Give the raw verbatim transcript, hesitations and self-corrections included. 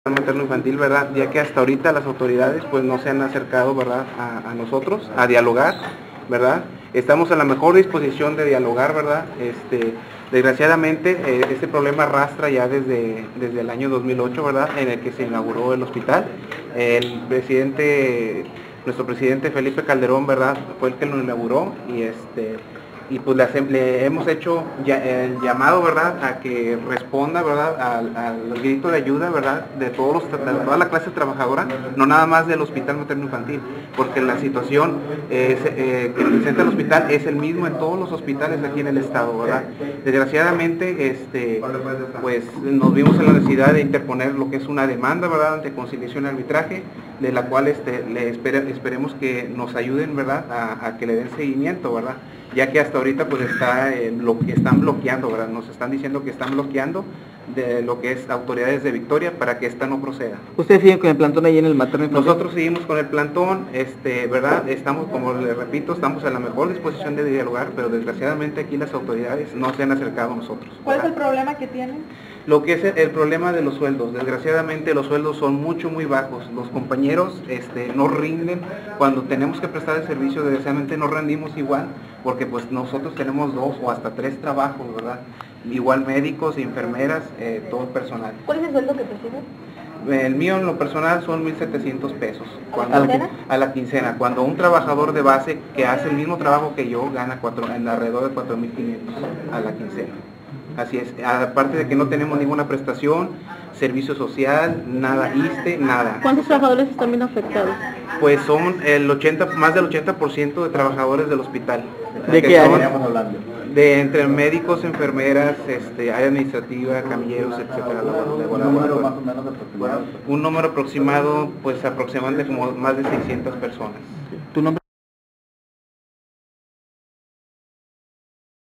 materno infantil, ¿verdad? Ya que hasta ahorita las autoridades pues no se han acercado, ¿verdad? A, a nosotros, a dialogar, ¿verdad? Estamos en la mejor disposición de dialogar, ¿verdad? Este, desgraciadamente eh, este problema arrastra ya desde, desde el año dos mil ocho, ¿verdad? En el que se inauguró el hospital. El presidente, nuestro presidente Felipe Calderón, ¿verdad? Fue el que lo inauguró y este... y pues le, le hemos hecho ya, el llamado, ¿verdad?, a que responda, ¿verdad?, al, al grito de ayuda, ¿verdad?, de, todos los, de toda la clase trabajadora, no nada más del Hospital Materno Infantil, porque la situación es, eh, que presenta el hospital es el mismo en todos los hospitales aquí en el estado, ¿verdad? Desgraciadamente, este, pues nos vimos en la necesidad de interponer lo que es una demanda, ¿verdad?, ante conciliación y arbitraje, de la cual este, le espere, esperemos que nos ayuden, ¿verdad?, a, a que le den seguimiento, ¿verdad?, ya que hasta ahorita pues está eh, lo que están bloqueando, ¿verdad? Nos están diciendo que están bloqueando de lo que es autoridades de Victoria para que esta no proceda. ¿Ustedes siguen con el plantón ahí en el materno infantil? Nosotros seguimos con el plantón, este, ¿verdad? Estamos, como les repito, estamos en la mejor disposición de dialogar, pero desgraciadamente aquí las autoridades no se han acercado a nosotros, ¿verdad? ¿Cuál es el problema que tienen? Lo que es el, el problema de los sueldos, desgraciadamente los sueldos son mucho, muy bajos. Los compañeros este, no rinden, cuando tenemos que prestar el servicio, desgraciadamente no rendimos igual, porque pues nosotros tenemos dos o hasta tres trabajos, ¿verdad? Igual médicos, enfermeras, eh, todo el personal. ¿Cuál es el sueldo que perciben? El mío en lo personal son mil setecientos pesos. ¿A la quincena? A la quincena. Cuando un trabajador de base que hace el mismo trabajo que yo gana cuatro, en alrededor de cuatro mil quinientos a la quincena. Así es, aparte de que no tenemos ninguna prestación, servicio social, nada, I S S S T E, nada. ¿Cuántos trabajadores están bien afectados? Pues son el ochenta, más del ochenta por ciento de trabajadores del hospital. ¿De qué área estamos hablando? De entre médicos, enfermeras, este, área administrativa, camilleros, etcétera. ¿Un número más o menos aproximado? Un número aproximado, pues aproximadamente como más de seiscientas personas. ¿Tu nombre?